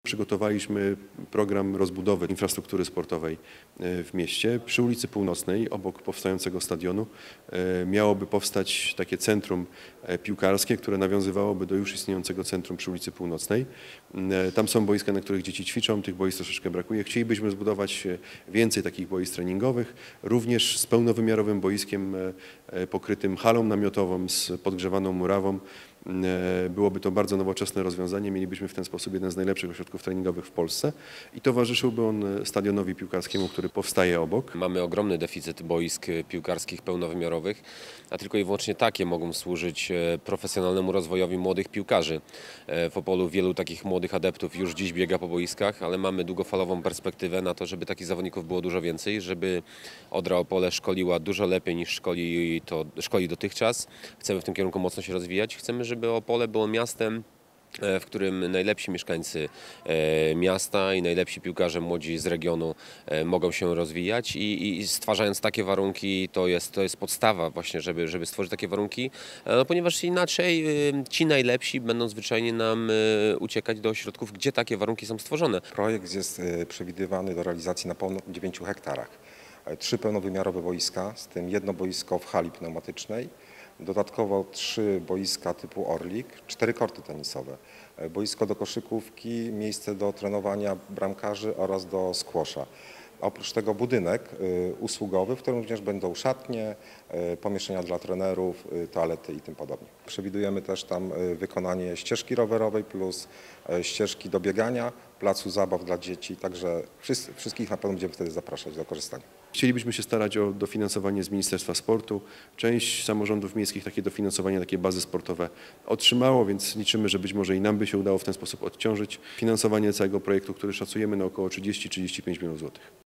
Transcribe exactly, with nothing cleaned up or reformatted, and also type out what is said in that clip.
Przygotowaliśmy program rozbudowy infrastruktury sportowej w mieście. Przy ulicy Północnej, obok powstającego stadionu, miałoby powstać takie centrum piłkarskie, które nawiązywałoby do już istniejącego centrum przy ulicy Północnej. Tam są boiska, na których dzieci ćwiczą, tych boisk troszeczkę brakuje. Chcielibyśmy zbudować więcej takich boisk treningowych, również z pełnowymiarowym boiskiem pokrytym halą namiotową, z podgrzewaną murawą. Byłoby to bardzo nowoczesne rozwiązanie. Mielibyśmy w ten sposób jeden z najlepszych ośrodków treningowych w Polsce i towarzyszyłby on stadionowi piłkarskiemu, który powstaje obok. Mamy ogromny deficyt boisk piłkarskich pełnowymiarowych, a tylko i wyłącznie takie mogą służyć profesjonalnemu rozwojowi młodych piłkarzy. W Opolu wielu takich młodych adeptów już dziś biega po boiskach, ale mamy długofalową perspektywę na to, żeby takich zawodników było dużo więcej, żeby Odra Opole szkoliła dużo lepiej niż szkoli, to, szkoli dotychczas. Chcemy w tym kierunku mocno się rozwijać. Chcemy, żeby Opole było miastem, w którym najlepsi mieszkańcy miasta i najlepsi piłkarze młodzi z regionu mogą się rozwijać i, i stwarzając takie warunki, to jest, to jest podstawa właśnie, żeby, żeby stworzyć takie warunki, no, ponieważ inaczej ci najlepsi będą zwyczajnie nam uciekać do ośrodków, gdzie takie warunki są stworzone. Projekt jest przewidywany do realizacji na ponad dziewięciu hektarach. Trzy pełnowymiarowe boiska, z tym jedno boisko w hali pneumatycznej. Dodatkowo trzy boiska typu Orlik, cztery korty tenisowe, boisko do koszykówki, miejsce do trenowania bramkarzy oraz do squasha. Oprócz tego budynek usługowy, w którym również będą szatnie, pomieszczenia dla trenerów, toalety i tym podobnie. Przewidujemy też tam wykonanie ścieżki rowerowej plus ścieżki do biegania, placu zabaw dla dzieci, także wszystkich na pewno będziemy wtedy zapraszać do korzystania. Chcielibyśmy się starać o dofinansowanie z Ministerstwa Sportu. Część samorządów miejskich takie dofinansowanie, takie bazy sportowe otrzymało, więc liczymy, że być może i nam by się udało w ten sposób odciążyć finansowanie całego projektu, który szacujemy na około trzydzieści do trzydziestu pięciu milionów złotych.